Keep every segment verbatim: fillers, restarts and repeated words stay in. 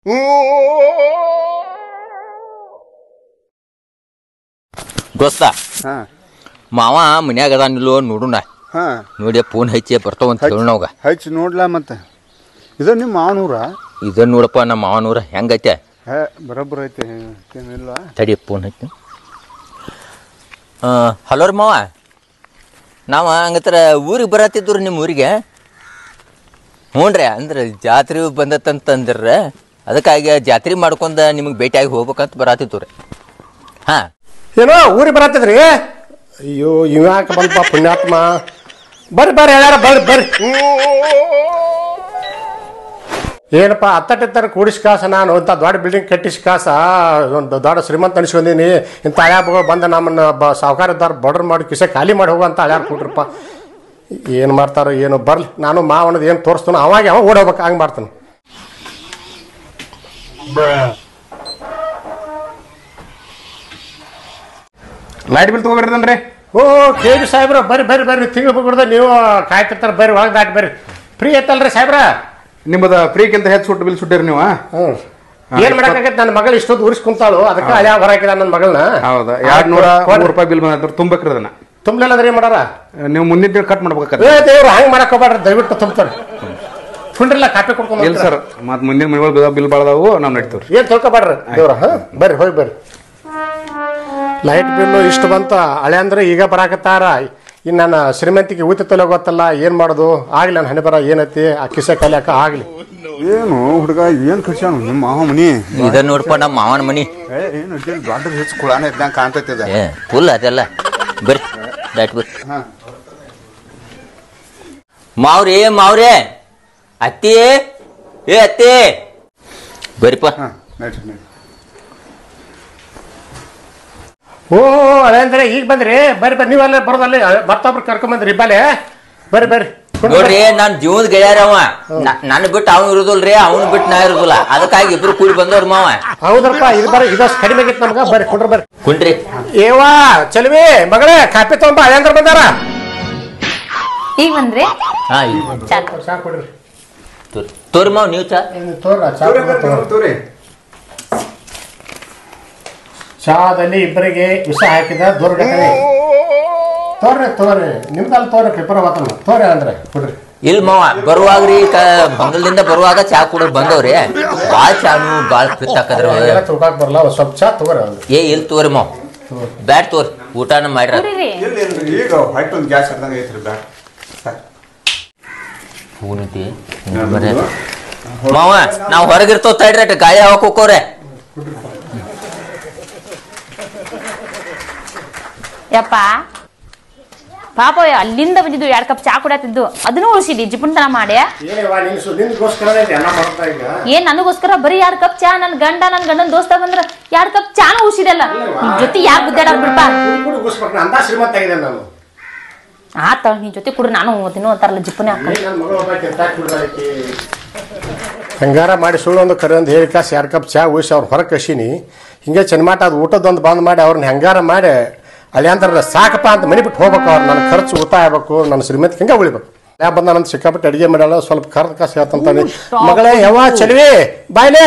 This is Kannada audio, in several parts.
ದೋಸ್ತ ಮಾವ ಮನ್ಯಾಗ ಅದಾನಿಲ್ಲೋ ನೋಡುಣ. ನೋಡಿ ಫೋನ್ ಹಚ್ಚಿ ಬರ್ತಾವಂತ ಹೇಳೋಗ ಹಚ್ಚಿ ನೋಡ್ಲಾ. ಮತ್ತೆ ಇದು ನಿಮ್ಮ ಮಾವನೂರ? ಇದನ್ನ ನೋಡಪ್ಪ ನಮ್ಮ ಮಾವನೂರ ಹೆಂಗೈತೆ? ಹೇ ಬರೋಬ್ಬರ ಐತೆ, ಏನಿಲ್ಲ. ತಡಿ ಫೋನ್ ಹಚ್ಚಿ. ಹಲೋ ರೀ ಮಾವ, ನಾವು ಹಂಗತ್ರ ಊರಿಗೆ ಬರತ್ತಿದ್ರು ನಿಮ್ಮ ಊರಿಗೆ. ಹ್ಞೂ ರೀ, ಅಂದ್ರೆ ಜಾತ್ರೆ ಬಂದತ್ತಂತಂದ್ರೆ ಅದಕ್ಕಾಗಿ ಜಾತ್ರೆ ಮಾಡ್ಕೊಂಡ ನಿಮಗೆ ಭೇಟಿಯಾಗಿ ಹೋಗ್ಬೇಕಂತ ಬರತ್ತಿತ್ತು ರೀ. ಹಾಂ ಏನೋ ಊರಿಗೆ ಬರತ್ತಿದ್ರಿ? ಅಯ್ಯೋ ಇವ್ಯಾಕೆ ಬಂದಪ್ಪ ಪುಣ್ಯಾತ್ಮ. ಬರ್ರಿ ಬರ್ರಿ ಹೇಳ್ಯಾರ, ಬರ್ರಿ ಬರ್ರಿ. ಏನಪ್ಪ ಹತ್ತಟ್ಟಿತ್ತರ ಕೂಡಿಸಿ ಕಾಸ, ನಾನು ಇಂಥ ದೊಡ್ಡ ಬಿಲ್ಡಿಂಗ್ ಕಟ್ಟಿಸಿ ಕಾಸ ಒಂದು ದೊಡ್ಡ ಶ್ರೀಮಂತ ಅನಿಸ್ಕೊಂಡೀನಿ. ಇಂಥ ಹಳ್ಯಾಗ ಬಂದ ನಮ್ಮನ್ನು ಬ ಸಾವುಕಾರ ಇದ್ದಾರ ಬಡ್ರ್ ಮಾಡಿ ಕಿಸೆ ಖಾಲಿ ಮಾಡಿ ಹೋಗುವಂಥ ಹಳ್ಯಾರ ಕೊಟ್ರಪ್ಪ. ಏನು ಮಾಡ್ತಾರೋ ಏನು, ಬರ್ಲಿ ನಾನು ಮಾವನದು ಏನು ತೋರಿಸ್ತಾನೋ ಅವಾಗ ಅವ ಓಡೋಗ್ಬೇಕು, ಹಂಗೆ ಮಾಡ್ತಾನೆ. ಲೈಟ್ ಬಿಲ್ ತೊಗೊಬರ್ರಿ. ಓ ಕೆ ಜಿ ಸಾಹೇಬ್ರ, ಬರ್ರಿ ಬರ್ರಿ ಬರ್ರಿ. ತಿಂಗಳು ಬಿಡ್ದ ನೀವು ಕಾಯ್ತಿರ್ತಾರೆ, ಬರ್ರಿ ಒಳಗೆ ದಾಟಿ ಬರ್ರಿ. ಫ್ರೀ ಐತಲ್ರಿ ಸಾಹೇಬ್ರ? ನಿಮ್ಮದ ಫ್ರೀಕ್ಕಿಂತ ಹೆಚ್ಚು ಸುಟ್ಟು ಬಿಲ್ ಸುಟ್ಟಿರಿ ನೀವು. ಹ್ಞೂ ಏನ್ ಮಾಡಕ್ಕಾಗತ್ತೆ, ನನ್ನ ಮಗಳು ಇಷ್ಟೊತ್ತು ಉರಿಸಿ ಕುಂತಾಳು, ಅದಕ್ಕೆ ಹಳ್ಯಾ ಹೊರ ಹಾಕಿದ ನನ್ನ ಮಗಳನ್ನ. ಹೌದಾ? ಎರಡ್ ನೂರ ಮೂರು ರೂಪಾಯಿ ಬಿಲ್ ಬಂದ ತುಂಬಕ್ರಿ. ಅದನ್ನ ತುಂಬಲಿಲ್ಲ ಅಂದ್ರೆ ಏನ್ ಮಾಡಾರ? ನೀವು ಮುಂದಿನ ಕಟ್ ಮಾಡ್ಬೇಕಾದ್ರೆ. ಏ ದೇವ್ರು ಹಂಗೆ ಮಾಡಕ್ ಹೋಗ್ಬೇಡ್ರಿ, ದಯವಿಟ್ಟು ತುಂಬ್ತಾರೆ. ಫುಂಡ್ರಿಲ್ಲ ಕಾಪಿ ಕೊಡ್ಕೊಂಡು ಇಲ್ಲ ಸರ್, ಮತ್ತೆ ಮುಂದಿನ ಮನೆಗಳು ಬಿಲ್ ಬಾಳದಾವು, ನಾವು ನಡೀತೀವ್ರಿ. ಏನ್ ತಿಳ್ಕೊಬೇಡ್ರಿ ದೇವ್ರ. ಹಾ ಬರ್ರಿ ಹೋಗಿ ಬರ್ರಿ. ಲೈಟ್ ಬಿಲ್ಲು ಇಷ್ಟು ಬಂತ ಹಳೆ ಅಂದ್ರೆ ಈಗ ಬರಾಕತ್ತಾರ. ಇನ್ನು ನನ್ನ ಶ್ರೀಮಂತಿಗೆ ಊತಿ ತಲೆ ಗೊತ್ತಲ್ಲ, ಏನ್ ಮಾಡೋದು ಆಗ್ಲಿ. ನನ್ನ ಹಣೆ ಬರ ಏನೈತಿ ಆ ಕಿಸೆ ಕಲಿಯಾಕ ಆಗ್ಲಿ. ಏನು ಹುಡುಗ ಏನ್ ಖರ್ಚಾನ ನಿಮ್ಮ ಮಾವ ಮನಿ? ಇದನ್ನ ನೋಡ್ಪ ನಮ್ಮ ಮಾವನ ಮನಿ. ಏನು ದೊಡ್ಡ ಹೆಚ್ಚು ಕುಳಾನ ಇದ್ದಂಗ ಕಾಣ್ತೈತಿದ. ಏ ಫುಲ್ ಅದೆಲ್ಲ. ಬರ್ರಿ ಲೈಟ್ ಬಿಲ್. ಮಾವ್ರಿ ಮಾವ್ರೆ, ಅತ್ತಿ ಏ ಅತ್ತಿ ಬರ್ರಿಪ್ಪ. ಓ ಹಳೆ ಅಂದ್ರೆ ಈಗ ಬಂದ್ರಿ, ಬರ್ರಿ ಬರ್ರಿ. ನೀವೆಲ್ಲ ಬರೋದಲ್ಲಿ ಮತ್ತೊಬ್ರು ಕರ್ಕೊಂಡ್ ಬಂದ್ರಿ ಇಬ್ಬಾಲೆ. ಬರ್ರಿ ಬರ್ರಿ. ನೋಡ್ರಿ ನಾನ್ ಜೀವದ ಗೆಳೆಯಾರ ಅವ. ನನ್ ಬಿಟ್ಟು ಅವ್ನು ಇರುದಿಲ್ರಿ, ಅವ್ನು ಬಿಟ್ಟು ನಾ ಇರುದಿಲ್ಲ, ಅದಕ್ಕಾಗಿ ಇಬ್ರು ಕೂಡಿ ಬಂದವ್ರ ಮಾವ. ಹೌದ್ರಪ್ಪ, ಇದು ಬರ್ರಿ, ಇದಷ್ಟು ಕಡಿಮೆ ಆಗಿತ್ತು ನಮ್ಗ. ಬರ್ರಿ ಕುಂಡ್ರಿ ಬರ್ರಿ. ಕುಂಡ್ರಿ. ಏವಾ ಚಲವಿ ಮಗಳೇ, ಕಾಪಿ ತಗೊಂಬ. ಹಳೆ ಅಂದ್ರೆ ಬಂದಾರ ಈಗ ಬಂದ್ರಿ? ಹಾ ಚಾ ಕೊಡ್ರಿ. ತೋರಿ ಮಾವ್ ನೀವು ಚಾ ತೋರಿ. ಚಾದಲ್ಲಿ ಇಬ್ಬರಿಗೆ ವಿಷ ಹಾಕಿದ ದುರ್ಘಟನೆ. ತೋರ್ರಿ ತೋರಿ, ನಿಮ್ದಲ್ಲಿ ತೋರಿ ಪೇಪರ್ ಅವತ್ತಲ್ಲ ತೋರಿ ಅಂದ್ರೆ ಕೊಡ್ರಿ. ಇಲ್ ಮಾವ ಬರುವಾಗ್ರಿ ಬಂಗಲ್ದಿಂದ ಬರುವಾಗ ಚಾ ಕುಡಿದ್ ಬಂದವ್ರಿ. ಬಾಳ್ ಚಾನು ಬಾಳ್ ಪ್ರಿತ್ತಾಕದ್ರ ತುಗಾಕ್ ಬರಲ್ಲ, ಸ್ವಲ್ಪ ಚಾ ತಗೋರಿ. ಏ ಇಲ್ ತೋರಿ ಮಾವ್, ಬ್ಯಾಟ್ ತೋರಿ, ಊಟನ ಮಾಡ್ರ. ಈಗ ಹೊಟ್ಟೆ ಒಂದು ಗ್ಯಾಸ್ ಹರ್ದಂಗ ಐತ್ರಿ ಬ್ಯಾಟ್. ಹೂನಿತಿ ಮಾವ, ನಾವ್ ಹೊರಗಿರ್ತವ್ ತಡ್ರಿ, ಗಾಳಿ ಹಾಕ್ ಹೋಕೋರೆ. ಯಪ್ಪ ಪಾಪ ಅಲ್ಲಿಂದ ಬಂದಿದ್ದು ಎರಡ್ ಕಪ್ ಚಾ ಕುಡಿಯತ್ತಿದ್ದು, ಅದನ್ನು ಉಳಿಸಿದಿ ಜಿಪುಣ್ತನ ಮಾಡಿ. ಏನ್ ನನಗೋಸ್ಕರ ಬರೀ ಎರಡ್ ಕಪ್ ಚಾ, ನನ್ ಗಂಡ ನನ್ ಗಂಡನ ದೋಸ್ತ ಬಂದ್ರ ಎರಡ್ ಕಪ್ ಚಾನು ಉಳಿಸಿದಲ್ಲ. ನಿನ್ ಜೊತೆ ಯಾಕೆ ಗುದ್ದಾಡ ಬಿಡ್ಪ. ಆತ ನಿನ್ ಜೊತೆ ಕುಡ್ರಿ, ನಾನು ತಿನ್ನೋ ಅಂತಾರಲ್ಲ ಜಿಪ್ಪನೆ ಹಾಕ. ಹಂಗಾರ ಮಾಡಿ ಸುಳ್ಳು ಒಂದು ಕರೆ ಒಂದು ಹೇಳಿ ಕಾಸು ಎರಡು ಕಪ್ ಚಾ ಉಳಿಸಿ ಅವ್ರು ಹೊರಗೆ ಕಶೀನಿ. ಹಿಂಗೆ ಚೆನ್ಮಾಟ ಅದು ಊಟದೊಂದು ಬಂದ್ ಮಾಡಿ ಅವ್ರನ್ನ ಹೆಂಗಾರ ಮಾಡಿ ಅಳಿಯಂದ್ರ ಸಾಕಪ್ಪ ಅಂತ ಮನೆ ಬಿಟ್ಟು ಹೋಗ್ಬೇಕು. ಅವ್ರು ನನ್ನ ಖರ್ಚು ಉಳಿತಾಯ ಆಗ್ಬೇಕು, ನನ್ನ ಶ್ರೀಮಂತಿಗೆ ಹಿಂಗೆ ಉಳಿಬೇಕು. ಯಾ ಬಂದ ನನ್ನ ಸಿಕ್ಕಾಪಟ್ಟೆ ಅಡಿಗೆ ಮಾಡ್ಯಾಳ, ಸ್ವಲ್ಪ ಕರ್ದ ಕಾಸು ಹೇಳ್ತಂತಾನೆ. ಮಗಳೇ ಯಾವ ಚಲವಿ ಬಾಯ್ಲೆ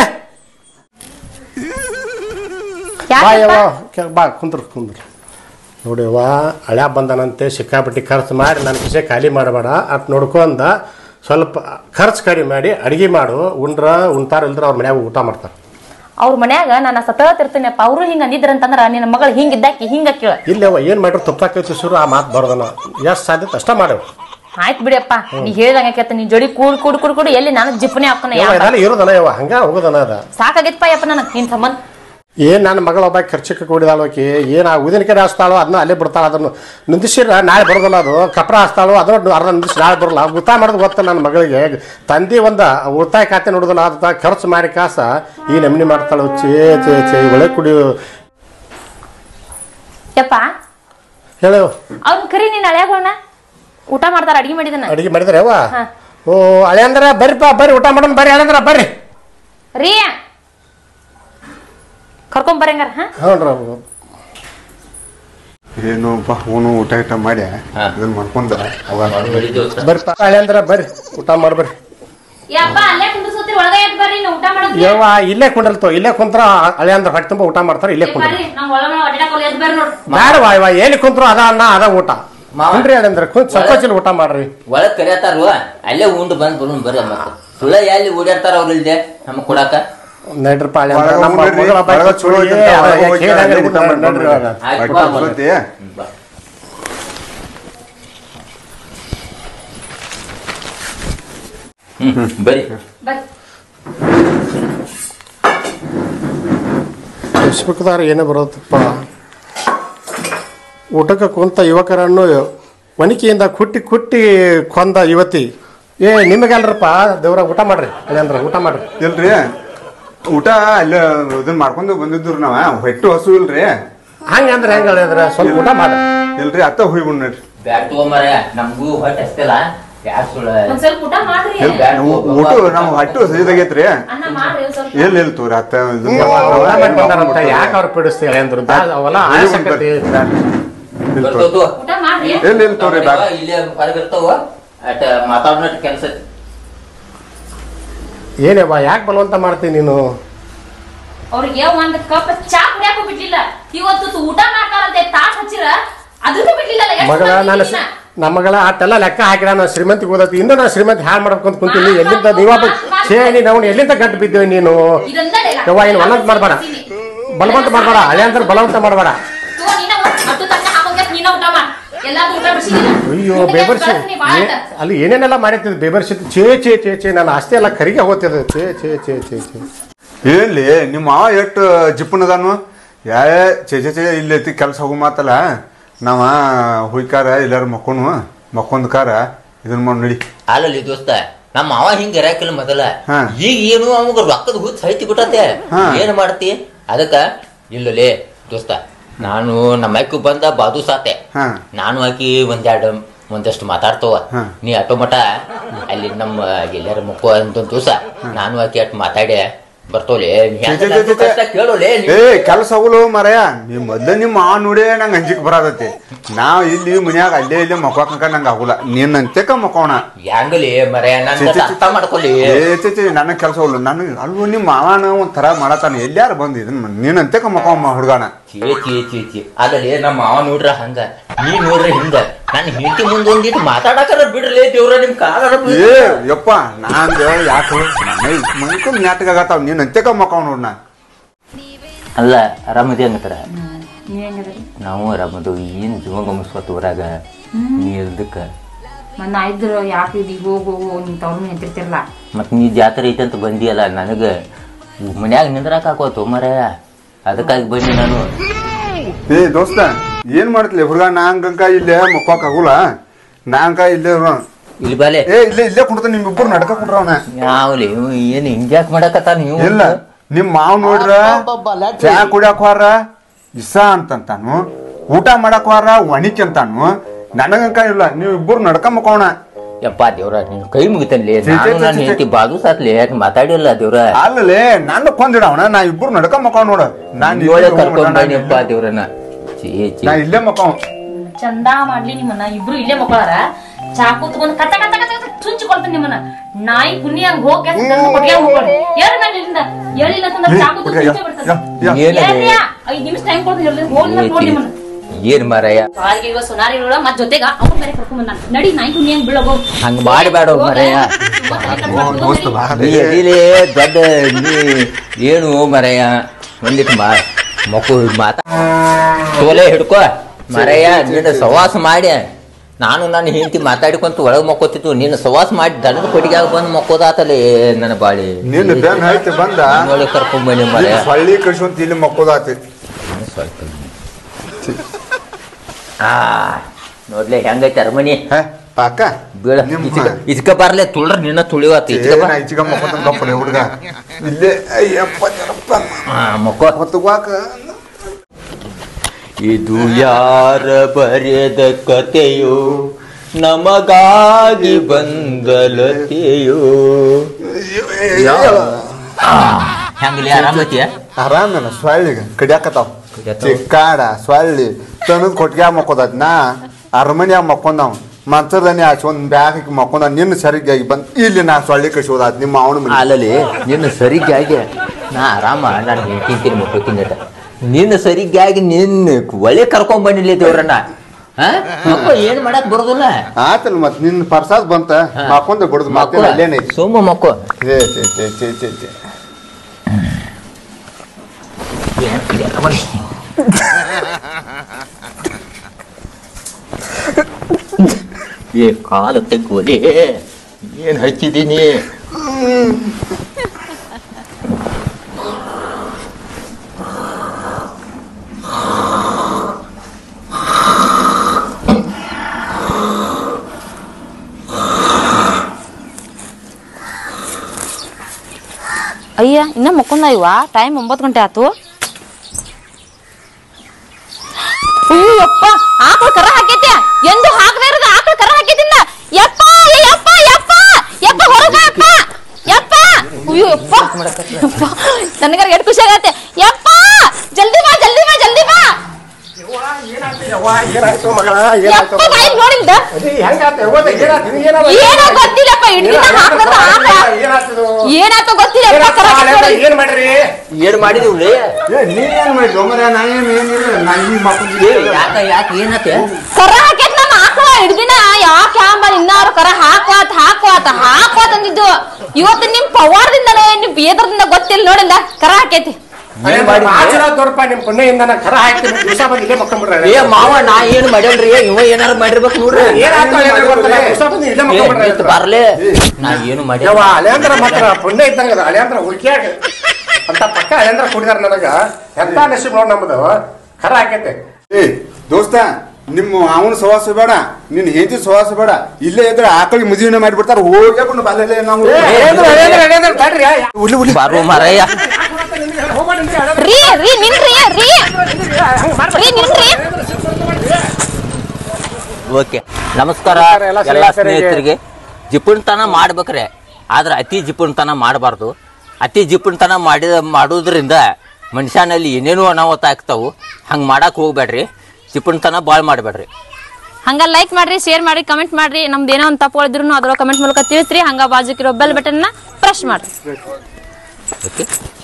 ಬಾ ಯಾವ ಬಾ ಕುಂದ್ರ ಕುಂದ್ರ. ನೋಡಿ ಅವ್ವ ಹಳ್ಯಾ ಬಂದನಂತೆ ಸಿಕ್ಕಾಪಟ್ಟಿ ಖರ್ಚು ಮಾಡಿ ನನ್ನ ಕಿಸೆ ಖಾಲಿ ಮಾಡಬೇಡ ಅಟ್ ನೋಡ್ಕೊಂಡ ಸ್ವಲ್ಪ ಖರ್ಚು ಕಡಿಮೆ ಮಾಡಿ ಅಡಿಗೆ ಮಾಡು. ಉಂಡ್ರ ಉಣ್ತಾರ ಇಲ್ದ್ರ ಅವ್ರ ಮನ್ಯಾಗ ಊಟ ಮಾಡ್ತಾರೆ. ಅವ್ರ ಮನ್ಯಾಗ ನಾನು ಸತತ್ ಇರ್ತೀನಪ್ಪ. ಅವರು ಹಿಂಗ ಅಂದಿದ್ರಂತಂದ್ರ ನಿನ್ನ ಮಗಳು ಹಿಂಗ ಇದ್ದಾಕಿ ಹಿಂಗ ಕೇಳ. ಇಲ್ಲವ ಏನ್ ಮಾಡ್ರು ತುಪ್ಪಾಕೈತಿ ಸುರು ಆ ಮಾತು ಬರೋದನ ಎಷ್ಟು ಸಾಧ್ಯತೆ ಅಷ್ಟ ಮಾಡೇವು. ಆಯ್ತು ಬಿಡಿಯಪ್ಪ, ನೀ ಹೇಳ್ದಂಗ ಕೇಳ್ತ. ನೀ ಜೋಡಿ ಕೂಡ್ ಕೂಡ್ ಕೂಡ್ ಕೂಡಿ ಎಲ್ಲಿ ನಾನು ಜಿಪ್ಪನೆ ಹಾಕೋಣ ಇರೋದನ ಯವ ಹಂಗ ಹೋಗೋದನ ಅದ ಸಾಕಾಗೈತಪ್ಪ ಯಪ್ಪ ನನಗೆ ನಿನ್ ಸಂಬಂಧ. ಏನ್ ನನ್ನ ಮಗಳ ಒಬ್ಬ ಖರ್ಚಕ್ಕೆ ಕೂಡಿದಾಳೋಕಿ ಏನ್ ಆ ಉದಿನ ಕಡೆ ಹಾಸ್ತಾಳೋ ಅದನ್ನ ಅಲ್ಲೇ ಬಿಡ್ತಾಳ. ಅದನ್ನು ನಿಂದಿಸಿರ ನಾಳೆ ಬರೋದಲ್ಲ, ಅದು ಕಪ್ರ ಹಾಸ್ತಾಳೋ ಅದನ್ನ ಅರ್ಧ ನಿಂದಿಸಿ ನಾಳೆ ಬರೋಲ್ಲ. ಉಳಿತಾಯ ಮಾಡೋದು ಗೊತ್ತ ನನ್ನ ಮಗಳಿಗೆ. ತಂದಿ ಒಂದ ಉಳಿತಾಯ ಖಾತೆ ನೋಡುದಿಲ್ಲ, ಅದ ಖರ್ಚು ಮಾಡಿ ಕಾಸ ಈ ನಮ್ನಿ ಮಾಡ್ತಾಳು. ಚೇ ಚೇ ಚೇ ಒಳ್ಳೆ ಕುಡಿ ಯಪ್ಪ ಹೇಳು. ಅವ್ನ ಕರಿ ನೀನ್ ಹಳೆಯಾಗೋಣ ಊಟ ಮಾಡ್ತಾರ, ಅಡಿಗೆ ಮಾಡಿದನ ಅಡಿಗೆ ಮಾಡಿದ್ರೆ ಯವ್ವ. ಓ ಹಳೆ ಅಂದ್ರ ಬರ್ರಿಪ್ಪ ಬರ್ರಿ ಊಟ ಮಾಡೋಣ ಬರ್ರಿ. ಹಳೆ ಅಂದ್ರ ಬರ್ರಿ ರೀ ಕರ್ಕೊಂಡ್ ಬರಂಗಾರ. ಹ್ಞೂ ಏನು ಬಾ ಅವನು ಊಟ ಗಿಟ ಮಾಡಿ ಇದನ್ನ ಮಾಡ್ಕೊಂಡ ಬರ್ರಿ ಹಳೆ ಅಂದ್ರ ಬರ್ರಿ ಊಟ ಮಾಡ್ಬರ್ರಿ. ಯಪ್ಪ ಅಲ್ಲೇ ಕುಂದ್ರಸೋತ ಕೂತಿರಿ ಒಳಗ ಎದ್ದು ಬರ್ರಿ ನೀವು ಊಟ ಮಾಡೋದು ಯವ್ವ ಇಲ್ಲೇ ಕುಂಡ್ರಲ್ತೋ ಇಲ್ಲೇ ಕುಂತ್ರ ಹಳೆ ಅಂದ್ರೆ ಹೊಟ್ಟೆ ತುಂಬ ಊಟ ಮಾಡ್ತಾರೆ ಇಲ್ಲೇ ಕುಂದ್ರ ಬರ್ರಿ ನಾವು ಒಳಗ ಅಡ್ಡಾಡಕ್ ಹೋಗಿ ಎದ್ದು ಬರ್ರಿ ನೋಡ್ರಿ ಬೇಡವಾ ಇವ ಎಲ್ಲಿ ಕುಂತ್ರು ಅದ ಅನ್ನ ಅದ ಊಟ ಮಾಡ್ರಿ ಅದಂದ್ರೆ ಕುಂತ್ ಸಂಕೋಚಿಲ್ ಊಟ ಮಾಡ್ರಿ ಒಳಗ್ ಕರಿಯತಾರು ಅಲ್ಲೇ ಉಂಡು ಬಂದ್ ಬರೋನ್ ಬರ್ರಿ ಮತ್ತೆ ಸುಳ್ಳ ಎಲ್ಲಿ ಓಡಾಡ್ತಾರ ಅವ್ರ ಇಲ್ದೆ ನಮಗ್ ಕೊಡಾಕ ನಡ್ರಪ್ಪ ಹಳೆ ಒಳಗ ಅಂದ್ರೆ ನಮ್ಮ ಉಂಡ್ರಿ, ಮಗಳ ಒಳಗ ಬಗ್ಗೆ ಚಲೋ ಚುಳಿ, ಐತಂತ ಅದ ಒಳಗ ಯಾಕೆ ಹೋಗಿ ಹೇಳ್ದಂಗೆ ಅಲ್ಲೇ ಊಟ ನಡ್ರಿ ಮಾಡ್ಕೊಂಡ್ರಿ. ಇವಾಗ. ಆಯ್ತು, ಹೊಟ್ಟೆ ಬಾ. ಹಸ್ದೈತಿ? ಬಾ. ಹ್ಮ್ ಬರ್ರಿ ಬರ್ರಿ ಫೇಸ್ಬುಕ್ದಾರ ಏನೇ ಬರೋದಪ್ಪ ಊಟಕ್ಕೆ ಕುಂತ ಯುವಕರನ್ನು ಒನಿಕೆಯಿಂದ ಕುಟ್ಟಿ ಕುಟ್ಟಿ ಕೊಂದ ಯುವತಿ ಏ ನಿಮಗಲ್ರಪ್ಪ ದೇವ್ರ ಊಟ ಮಾಡ್ರಿ ಅದೇ ಅಂದ್ರೆ ಊಟ ಮಾಡ್ರಿ ಇಲ್ರಿ ಊಟ ಅಲ್ಲ ಇದನ್ನ ಮಾಡ್ಕೊಂಡು ಬಂದಿದ್ರು ನಾವ ಹೊಟ್ಟು ಹಸು ಇಲ್ರಿ ಹಂಗಂದ್ರೆ ಹೆಂಗ ಹೇಳಿದ್ರೆ ಸ್ವಲ್ಪ ಊಟ ಮಾಡ್ರಿ ಇಲ್ರಿ ಅತ್ತ ಹೋಗಿ ಬಿಡ್ ನೋಡ್ರಿ ಬ್ಯಾಗ್ ತಗೊಂಬರ ನಮಗೂ ಹೊಟ್ಟೆ ಹಸ್ತಿಲ್ಲ ಯಾಕೆ ಸುಳ್ಳ ಒಂದ್ ಸ್ವಲ್ಪ ಊಟ ಮಾಡ್ರಿ ಇಲ್ ಊ- ಊಟ ನಮ್ ಹೊಟ್ಟು ಹಸಿದಾಗೈತ್ರಿ ಅನ್ನ ಮಾಡ್ರಿ ಒಂದ್ ಸ್ವಲ್ಪ ಎಲ್ಲಿ ಎಲ್ಲಿ ತೋರಿ ಅತ್ತ ಇದನ್ನ ಊಟ ಮಾಡಿ ಬಂದಾರಂತ ಮಾಡ್ಕೊಂಡು ಯಾಕೆ ಅವ್ರು ಪೀಡಿಸ್ತೀವಿ ಅಂದ್ರು ಅವೆಲ್ಲ ಆಸಕ್ತಿ ಇಲ್ಲಿ ತೋರಿ. ಬರ್ತೋತು ಊಟ ಮಾಡ್ರಿ ಎಲ್ಲಿ ಎಲ್ಲಿ ತೋರಿ ಬ್ಯಾಗ್ ಇಲ್ಲೇ ಹೊರಗಿರ್ತಾವ ಅಟ್ ಮಾತಾಡೋಣ ಕೆಲಸ ಏನೇವ ಯಾಕೆ ಬಲವಂತ ಮಾಡ್ತೀನಿ ನೀನು ಅವ್ರಿಗೆ ಒಂದ್ ಕಪ್ ಚಾ ಕುಡಿಯಾಕ ಬಿಡ್ಲಿಲ್ಲ ಇವತ್ತು ಊಟ ಮಾಡ್ತಾರಂತೆ ತಾಟ್ ಹಚ್ಚಿರ ಅದಕ್ಕೂ ಬಿಡ್ಲಿಲ್ಲ ಮಗಳ ನಾನು ನಮ್ಮ ಮಗಳ ಅಟ್ಟೆಲ್ಲ ಲೆಕ್ಕ ಹಾಕಿರ ನಾನು ಶ್ರೀಮಂತಿಗೆ ಓದತ್ತಿ ಇಂದ ನಾನು ಶ್ರೀಮಂತಿ ಹಾಳು ಮಾಡ್ಬೇಕು ಅಂತ ಕುಂತೀನಿ ಎಲ್ಲಿಂದ ನೀವಾಪ ಛೇ ನೀನು ಅವ್ನು ಎಲ್ಲಿಂದ ಗಂಟು ಬಿದ್ದೇವೆ ನೀನು ಯವ್ವ ಏನು ಒನ್ನಂತ ಮಾಡಬೇಡ ಬಲವಂತ ಮಾಡಬೇಡ ಹಳೆ ಅಂತ ಬಲವಂತ ಮಾಡಬೇಡ ಅಯ್ಯೋ ಬೇಬರ್ಸಿ ಅಲ್ಲಿ ಏನೇನೆಲ್ಲ ಮಾಡಿರ್ತದೆ ಬೇಬರ್ಸಿ ಛೇ ಛೇ ಛೇ ಛೇ ನಾನು ಅಷ್ಟೇ ಎಲ್ಲ ಕರಿಗೆ ಹೋಗ್ತದೆ ಛೇ ಛೇ ಛೇ ಛೇ ಛೇ ಎಲ್ಲಿ ನಿಮ್ಮ ಮಾವ ಎಷ್ಟು ಜಿಪ್ಪನದಾನು ಯಾ ಚೇ ಚೇ ಚೇ ಇಲ್ಲಿ ಐತಿ ಕೆಲಸ ಹೋಗು ಮಾತಲ್ಲ ನಾವ ಹುಯ್ಕಾರ ಎಲ್ಲಾರು ಮಕ್ಕೊನು ಮಕ್ಕೊಂದ್ಕಾರ ಇದನ್ನ ಮಾಡಿ ನಡಿ ಅಲ್ಲಲ್ಲಿ ದೋಸ್ತ ನಮ್ಮ ಮಾವ ಹಿಂಗ ಇರಾಕಿಲ್ಲ ಮೊದಲ ಹಾ. ಈಗ ಏನು ಅವಾಗ ರೊಕ್ಕದ ಹುಚ್ಚ ಹೈತಿ ಬಿಟ್ಟತೆ ಹಾ. ಏನ್ ಮಾಡ್ತಿ ಅದಕ್ಕ ಇಲ್ಲಲೇ ದೋಸ್ತ ನಾನು ನಮ್ಮ ಅಕ್ಕಿ ಬಂದ ಬಾದು ಸಾತೆ ಹಾ. ನಾನು ಆಕಿ ಒಂದೆರಡು ಒಂದಷ್ಟು ಮಾತಾಡ್ತವ ಹಾ. ನೀ ಅಟೋ ಮಟ ಅಲ್ಲಿ ನಮ್ಮ ಎಲ್ಲಾರ ಮುಕ್ಕೋ ಅಂತ ದಿವಸ ನಾನು ಆಕಿ ಅಟ್ ಮಾತಾಡಿ ಬರ್ತೋಲೆ ಕೇಳೋಲೆ ಏ ಕೆಲಸ ಹೋಗಲು ಮರಯ ನೀವ್ ಮೊದ್ಲ ನಿಮ್ಮ ಮಾವ ನೋಡಿ ನಂಗೆ ಅಂಜಿಕ್ ಬರತೈತಿ ನಾವ್ ಇಲ್ಲಿ ಮನ್ಯಾಗ ಅಲ್ಲೇ ಇಲ್ಲೇ ಮಕ್ಕೋಕಂಕ ನಂಗೆ ಆಗುಲ್ಲ ನೀನ್ ಅಂತೆಕ ಮಕ್ಕೋಣ ಹೆಂಗಲಿ ಮರ ನಾನು ಅರ್ಥ ಮಾಡ್ಕೊಲಿ ಏ ಚೇ ಚೇ ನನಗೆ ಕೆಲಸ ಹೋಗ್ಲು ನನಗೆ ಅಲ್ವ ನಿಮ್ಮ ಮಾವನ ಒಂದ್ ತರ ಮಾಡತಾನ ಎಲ್ಲಾರು ಬಂದು ಇದನ್ನ ನೀನ್ ಅಂತೆಕ ಮಕ್ಕೊಮ್ಮ ಹುಡುಗಾನ ಚೇ ಚೇ ಚೇ ಚೇ ಅಲ್ಲಲ್ಲಿ ನಮ್ಮ ಮಾವ ನೋಡ್ರ ಹಂಗ ನೀ ನೋಡ್ರಿ ಹಿಂಗ ನಾನು ಹಿಂಟಿ ಮುಂದೆ ಒಂದಿಟ್ಟು ಮಾತಾಡಕರ ಬಿಡ್ರಿ ದೇವ್ರ ನಿಮ್ ಕಾಲರ ಏ ಯಪ್ಪ ನಾನ್ ಯಾಕೆ ಮನ್ಕೊಂಡ್ ನಾಟಕಾಗತ್ತಾವ ನೀನ್ ಅಂತೆಕ ಮಕ್ಕಾವ್ ನೋಡ್ ನಾ ಅಲ್ಲ ಆರಾಮದಿ ಹಂಗತರ ನಾವು ಆರಾಮದು ಏನ್ ಜೀವ ಗಮನಿಸ್ಕೊತ ಊರಾಗ ನೀ ಇಲ್ದಕ್ಕ ಮನ್ನ ಇದ್ರು ಯಾಕೆ ಇದು ಹೋಗು ನಿಂತ ಅವ್ರನ್ನ ನಿಂತಿರ್ತಿರ್ಲ ಮತ್ ನೀ ಜಾತ್ರೆ ಐತೆ ಅಂತ ಬಂದಿಯಲ್ಲ ನನಗ ಮನ್ಯಾಗ ನಿಂದ್ರಾಕ ಹಾಕೋತು ಮರ ಅದಕ್ಕಾಗಿ ಬಂದಿ ನಾನು ಏ ದೋಸ್ತ ಏನ್ ಮಾಡ್ತಿಲ್ಲ ಹುಡುಗ ನಾ ಹಂಗಂಕ ಇಲ್ಲೇ ಮಕ್ಕೋಕ್ ಆಗುಲ್ಲ ನಾ ಅಂಕ ಇಲ್ಲೇ ಇಲ್ಲಿ ಬಾಲೆ ಏ ಇಲ್ಲೇ ಇಲ್ಲೇ ಕುಡ್ತ ನಿಮ್ಮಿಬ್ಬರು ನಡ್ಕ ಕುಂಡ್ರವನ ಯಾವ್ಲಿ ಏನ್ ಹಿಂಗ್ಯಾಕ್ ಮಾಡಕತ್ತ ನೀವು ಇಲ್ಲ ನಿಮ್ ಮಾವ್ ನೋಡ್ರ ಚಾ ಕುಡಿಯಾಕ ಹೋರ ಇಸ ಅಂತಂತಾನು ಊಟ ಮಾಡಕ್ ಹೋರ ಒಣಿಕೆ ಅಂತಾನು ನನಗಂಕ ಇಲ್ಲ ನೀವ್ ಇಬ್ಬರು ನಡ್ಕ ಮಕ್ಕೋಣ ಯಪ್ಪ ದೇವ್ರ ನೀನ್ ಕೈ ಮುಗಿತನ್ಲಿ ನಾನು ನಾನು ಹೇಳ್ತಿ ಬಾದು ಸಾತ್ಲಿ ಮಾತಾಡಿಲ್ಲ ದೇವ್ರ ಅಲ್ಲಲೇ ನಾನು ಕೊಂದಿಡವನ ನಾ ಇಬ್ಬರು ನಡ್ಕ ಮಕ್ಕಾವ್ ನೋಡ ನಾನ್ ಏಳೆ ಕರ್ಕೊಂಡ್ ಬನ್ನಿಪ್ಪ ದೇವ್ರನ್ನ ಚೇ ಚೇ ನಾ ಇಲ್ಲೇ ಮಕ್ಕಾವ್ ಚಂದ ಮಾಡ್ಲಿ ನಿಮ್ಮನ್ನ ಇಬ್ರು ಇಲ್ಲೇ ಮಕ್ಕಳಾರ ಚಾಕು ತಗೊಂಡ್ ಕತ್ತ ಕತ್ತ ಕತ್ತ ಚುಂಚಿಕೊಳ್ತಾನೆ ನಿಮ್ಮನ್ನ ನಾಯಿ ಕುನಿ ಹಂಗ ಹೋಗಿ ಕೊಟ್ಟಿಗೆ ಹೋಗ್ಕೊಳ್ಳಿ ಏರ್ ಮೇಲೆ ಇಲ್ಲಿಂದ ಹೇಳಿಲ್ಲ ಅಂತಂದ್ರೆ ಚಾಕು ತಗೊಂಡ್ ಚುಚ್ಚಿ ಬಿಡ್ತಾನೆ ಏನದು ಐದ್ ನಿಮಿಷ ಟೈಮ್ ಕೊಡ್ತೀನಿ ಹೇಳಿ ಹೋಗಿ ನೋಡಿ ನಿಮ್ಮನ್ನ ಏನ್ ಮಾರಾಯ ಬಾರಿಗೆ ಇವ ಸುನಾರಿಗಳ ಮತ್ ಜೊತೆಗ ಅವ್ರ ಬೇರೆ ಕರ್ಕೊಂಡ್ ಬಂದ ನಡಿ ನಾಯಿ ಕುನಿ ಹಂಗ ಬೀಳಗೋ ಹಂಗ ಮಾಡಬೇಡ ಮಾರಾಯ ನೀ ಎದಿಲೇ ದೊಡ್ಡ ನೀ ಏನು ಮಾರಾಯ ಒಂದಿಟ್ಟು ಮಾ ಮಕ್ಕು ಮಾತಾ ತೋಲೆ ಹಿಡ್ಕೋ ಮಾರಾಯ ನಿನ್ನ ಸವಾಸ ಮಾಡಿ ನಾನು ನನ್ನ ಹೆಂಡತಿ ಮಾತಾಡ್ಕೊಂತ ಒಳಗೆ ಮಕ್ಕೋತಿತ್ತು ನಿನ್ನ ಸವಾಸ ಮಾಡಿ ದನದ ಕೊಟ್ಟಿಗೆ ಬಂದು ಮಕ್ಕೋದಾತಲೇ ನನ್ನ ಬಾಳಿ ನಿನ್ನ ಬೆನ್ ಐತಿ ಬಂದ ಒಳಗೆ ಕರ್ಕೊಂಡ್ ಬನ್ನಿ ಮಾರಾಯ ಸೊಳ್ಳಿ ಕಡ್ಸೊಂತ ಇಲ್ಲಿ ಮಕ್ಕೋದಾತಿ ಆ ನೋಡ್ಲೆ ಹೆಂಗೈತೆ ಅರಮನಿ ಹೇ ಪಾಕ ಬೀಳ ಇದಕ್ಕ ಬರ್ಲೆ ತುಳ್ರ ನಿನ್ನ ತುಳಿವಾತಿ ಈಚಿಗ ಮಕ್ಕೋತನ ಕಪ್ಪಲೆ ಹುಡುಗ ಇಲ್ಲೇ ಅಯ್ಯಪ್ಪ ಜನಪ್ಪ ಮಕ್ಕೋ ಹೊತ್ತುವಾಕ ಇದು ಯಾರ ಬರೆದ ಕತೆಯೋ ನಮಗಾಗಿ ಬಂದಲತೆಯೋ ಹೆಂಗಲಿ ಆರಾಮತಿಯ ಆರಾಮನ ಸೊಳ್ಳಿಗ ಕಡಿಯಾಕತ್ತಾವ ಚಿಕ್ಕಾಡ ಸೊಳ್ಳಿ ತನದ್ ಕೊಟ್ಟಿಗೆ ಮಕ್ಕೋದತ್ ನಾ ಅರಮನ್ಯಾಗ ಮಕ್ಕೊಂಡವ್ ಮಂಚದಾನೆ ಆಚೆ ಒಂದು ಬ್ಯಾಗ್ ಹಾಕಿ ಮಕ್ಕೊಂಡ ನಿನ್ನ ಸರಿಗಾಗಿ ಬಂದು ಇಲ್ಲಿ ನಾ ಸೊಳ್ಳೆ ಕಳಿಸೋದಾತ್ ನಿಮ್ಮ ಅವನ ಮನೆ ಅಲ್ಲಲ್ಲಿ ನಿನ್ನ ಸರಿಗಾಗಿ ನಾ ಆರಾಮ ನಾನು ತಿಂತೀನಿ ಮುಟ್ಟೋತೀನಿ ನಿನ್ನ ಸರಿಗಾಗಿ ನಿನ್ನ ಒಳ್ಳೆ ಕರ್ಕೊಂಡ್ ಬಂದಿಲ್ಲ ದೇವ್ರನ್ನ ಏನ್ ಮಾಡಕ್ ಬರೋದಿಲ್ಲ ಆತಲ್ಲ ಮತ್ ನಿನ್ನ ಪರ್ಸಾದ್ ಬಂತ ಮಕ್ಕೊಂದ ಬಿಡುದು ಮಕ್ಕಳು ಅಲ್ಲೇನೈತಿ ಸೋಮ ಮಕ್ಕೋ ಛೇ ಛೇ ಛೇ ಛೇ ಛೇ ಛೇ ಏ ಕಾಲು ತೆಗ್ಗೋಲಿ ಏನ್ ಹಚ್ಚಿದೀನಿ ಅಯ್ಯ ಇನ್ನ ಮಕ್ಕೊಂದ ಇವ ಟೈಮ್ ಒಂಬತ್ತು ಗಂಟೆ ಆತು ಅಯ್ಯಪ್ಪ ಆಕಳ ಕರ ಹಾಕೈತೆ ಎಂದು ಹಾಕದೇ ಇರೋದು ಆಕಳ ಕರ ಹಾಕೈತಿಲ್ಲ ಯಪ್ಪ ಯಪ್ಪ ಯಪ್ಪ ಯಪ್ಪ ಹೊರಗ ಯಪ್ಪ ಯಪ್ಪ ಅಯ್ಯಪ್ಪ ನನಗಾರ ಎಷ್ಟು ಖುಷಿ ಆಗತ್ತೆ ಯಪ್ಪ ಜಲ್ದಿ ಬಾ ಜಲ್ದಿ ಬಾ ಜಲ್ದಿ ಬಾ ಯಪ್ಪ ಬಾಯಿ ನೋಡಿಲ್ದ ಏನೋ ಗೊತ್ತಿಲ್ಲಪ್ಪ ಇಡ್ದಿನ ಹಾಕದ ಆಕಳ ಏನಾಯ್ತು ಗೊತ್ತಿಲ್ಲ ಏನ್ ಮಾಡ್ರಿ ಏನ್ ಮಾಡಿದೀವ್ರಿ ನೀನೇನ್ ಮಾಡಿದ್ವಿ ಮರ ನಾ ಏನು ಏನಿಲ್ಲ ನಾ ಈ ಮಕ್ಕಳು ಯಾಕ ಯಾಕೆ ಏನತ್ತೆ ಕರ ಹಾಕೈತ್ ನಮ್ಮ ಆಕಳ ಹಿಡ್ದಿನ ಯಾಕೆ ಆಂಬ ಇನ್ನಾರು ಕರ ಹಾಕ್ವಾತ ಹಾಕ್ವಾತ ಹಾಕ್ವಾತ ಅಂದಿದ್ದು ಇವತ್ತು ನಿಮ್ ಪವಾರದಿಂದಲೇ ನಿಮ್ ಬೇದ್ರದಿಂದ ಗೊತ್ತಿಲ್ಲ ನೋಡಿಲ್ಲ ಕರ ಹಾಕೈತಿ ದೊಡ್ಡಪ್ಪ ನಿಮ್ ಪುಣ್ಯದಿಂದ ನಾ ಕರ ಹಾಕ್ತೀನಿ ದಿವಸ ಬಂದು ಇಲ್ಲೇ ಮಕ್ಕೊಂಡ್ಬಿಡ್ರಿ ಏ ಮಾವ ನಾ ಏನ್ ಮಾಡ್ಯಲ್ರಿ ಇವ ಏನಾರು ಮಾಡಿರ್ಬೇಕು ನೋಡ್ರಿ ಬರ್ಲೆ ನಾ ಏನು ಮಾಡಿ ಅಲೆಂದ್ರ ಮಾತ್ರ ಪುಣ್ಯ ಇದ್ದಂಗ ಅಲೆಂದ್ರ ಹುಡುಕ್ಯಾಗ ಅಂತ ಪಕ್ಕ ಅಲೆಂದ್ರ ಕುಡಿದಾರ ನನಗ ಎಂತ ನಶೀಬ್ ನೋಡ್ ನಮ್ದು ಕರ ಹಾಕೈತೆ ಏ ದೋಸ್ತ ನಿಮ್ಮ ಅವನ ಸವಾಸ ಬೇಡ ನಿನ್ನ ಹೆಂಡತಿ ಸವಾಸ ಬೇಡ ಇಲ್ಲೇ ಇದ್ರೆ ಆಕಳಿಗೆ ಮದುವೆನ ಮಾಡಿಬಿಡ್ತಾರ ಹೋಗ್ಯಾಕೊಂಡು ಬಲ್ಲೇ ನಾವು ಬಾರು ಮಾರಯ್ಯ ರೀ ರೀ ನಿನ್ರಿ ರೀ ರೀ ನಿನ್ರಿ ಓಕೆ ನಮಸ್ಕಾರ ಎಲ್ಲ ಸ್ನೇಹಿತರಿಗೆ ಜಿಪುಣತನ ಮಾಡ್ಬೇಕ್ರೆ ಆದ್ರೆ ಅತಿ ಜಿಪುಣತನ ಮಾಡಬಾರ್ದು ಅತಿ ಜಿಪುಣತನ ಮಾಡಿದ ಮಾಡೋದ್ರಿಂದ ಮನುಷ್ಯನಲ್ಲಿ ಏನೇನೋ ಅನಾಹುತ ಆಗ್ತಾವು ಹಂಗೆ ಮಾಡಕ್ಕೆ ಹೋಗ್ಬೇಡ್ರಿ ಜಿಪುಣತನ ಭಾಳ ಮಾಡಬೇಡ್ರಿ ಹಂಗ ಲೈಕ್ ಮಾಡ್ರಿ ಶೇರ್ ಮಾಡ್ರಿ ಕಮೆಂಟ್ ಮಾಡ್ರಿ ನಮ್ದು ಏನೋ ಒಂದು ತಪ್ಪು ಹೇಳಿದ್ರು ಅದ್ರ ಕಮೆಂಟ್ ಮೂಲಕ ತಿಳಿಸ್ರಿ ಹಂಗ ಬಾಜುಕಿರೋ ಬೆಲ್ ಬಟನ್ನ ಪ್ರೆಸ್ ಮಾಡ್ರಿ ಓಕೆ